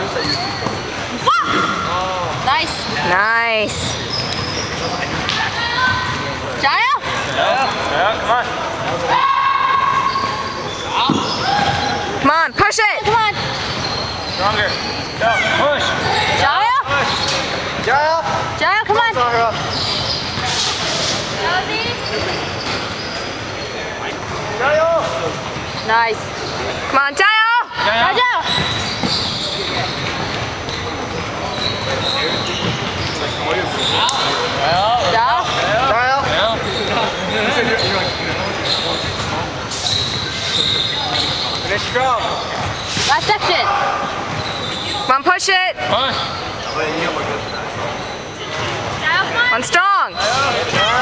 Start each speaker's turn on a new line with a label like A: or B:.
A: Nice.
B: Nice.
A: Jayo.
C: Come on.
B: Come on, push it.
A: Come on.
C: Stronger. Go. Push.
A: Jayo.
C: Push. Jayo.
A: Jayo, come on.
C: Zahra. Jayo.
A: Nice.
B: Come on, Jayo.
A: Jayo. Jayo.
C: Finish strong.
A: Last section.
B: Come on, push it.
C: Push.
A: Jayo, come on.
B: On strong.
C: Jayo.